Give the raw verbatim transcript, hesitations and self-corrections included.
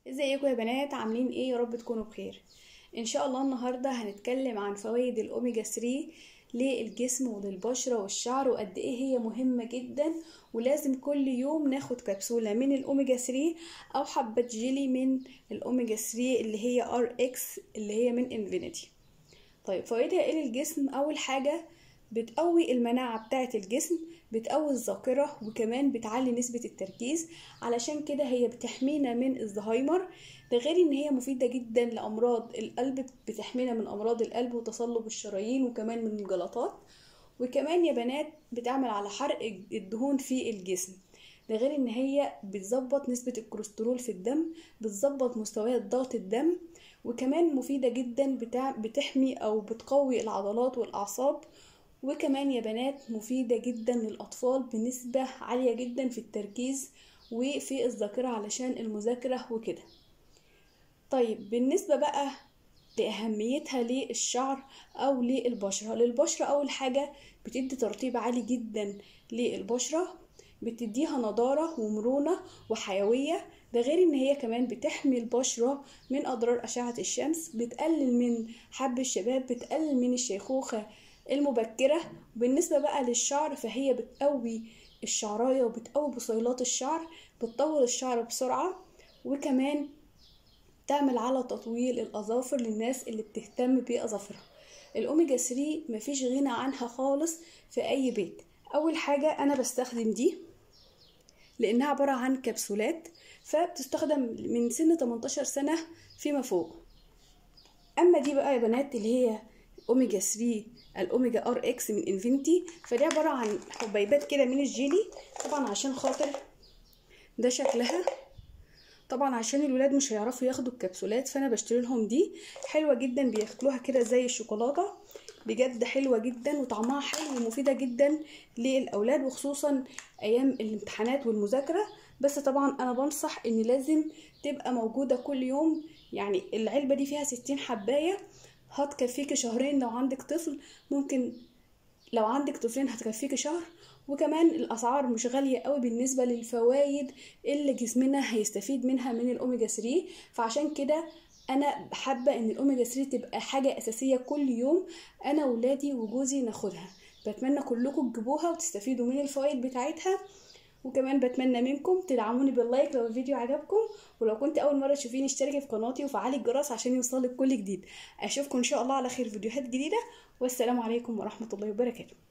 ازيكم يا بنات؟ عاملين ايه؟ يا رب تكونوا بخير. ان شاء الله النهارده هنتكلم عن فوائد الاوميجا ثلاثة للجسم وللبشره والشعر، وقد ايه هي مهمه جدا، ولازم كل يوم ناخد كبسوله من الاوميجا ثلاثة او حبه جيلي من الاوميجا ثلاثة اللي هي ار اكس اللي هي من انفينيتي. طيب فوائدها ايه للجسم؟ اول حاجه بتقوي المناعة بتاعة الجسم، بتقوي الذاكرة، وكمان بتعلي نسبة التركيز. علشان كده هي بتحمينا من الزهايمر. ده غير ان هي مفيدة جدا لأمراض القلب، بتحمينا من أمراض القلب وتصلب الشرايين وكمان من الجلطات. وكمان يا بنات بتعمل على حرق الدهون في الجسم. ده غير ان هي بتظبط نسبة الكوليسترول في الدم، بتظبط مستويات ضغط الدم، وكمان مفيدة جدا بتاع بتحمي او بتقوي العضلات والاعصاب. وكمان يا بنات مفيدة جدا للأطفال بنسبة عالية جدا في التركيز وفي الذاكرة علشان المذاكرة وكده. طيب بالنسبة بقى لأهميتها للشعر أو للبشرة. للبشرة أول حاجة بتدي ترطيب عالي جدا للبشرة، بتديها نضارة ومرونة وحيوية. ده غير ان هي كمان بتحمي البشرة من أضرار أشعة الشمس، بتقلل من حب الشباب، بتقلل من الشيخوخة المبكرة. بالنسبة بقى للشعر فهي بتقوي الشعراية وبتقوي بصيلات الشعر، بتطول الشعر بسرعة، وكمان تعمل على تطويل الأظافر للناس اللي بتهتم بأظافرها. الأوميجا ثلاثة مفيش غنى عنها خالص في أي بيت. أول حاجة أنا بستخدم دي لأنها عبارة عن كبسولات، فبتستخدم من سن تمنتاشر سنة فيما فوق. أما دي بقى يا بنات اللي هي اوميجا ثلاثة الاوميجا ار اكس من انفينيتي، فدي عباره عن حبيبات كده من الجيلي. طبعا عشان خاطر ده شكلها، طبعا عشان الولاد مش هيعرفوا ياخدوا الكبسولات فانا بشتري لهم دي. حلوه جدا، بياكلوها كده زي الشوكولاته، بجد حلوه جدا وطعمها حلو ومفيده جدا للاولاد، وخصوصا ايام الامتحانات والمذاكره. بس طبعا انا بنصح ان لازم تبقى موجوده كل يوم. يعني العلبه دي فيها ستين حبايه، هتكفيكي شهرين لو عندك طفل، ممكن لو عندك طفلين هتكفيكي شهر. وكمان الاسعار مش غاليه قوي بالنسبه للفوائد اللي جسمنا هيستفيد منها من الاوميجا ثلاثة. فعشان كده انا حابه ان الاوميجا ثلاثة تبقى حاجه اساسيه كل يوم انا وولادي وجوزي ناخدها. بتمنى كلكم تجيبوها وتستفيدوا من الفوائد بتاعتها، وكمان بتمنى منكم تدعموني باللايك لو الفيديو عجبكم. ولو كنت اول مره تشوفيني اشتركي في قناتي وفعلي الجرس عشان يوصلك كل جديد. اشوفكم ان شاء الله على خير فيديوهات جديده، والسلام عليكم ورحمه الله وبركاته.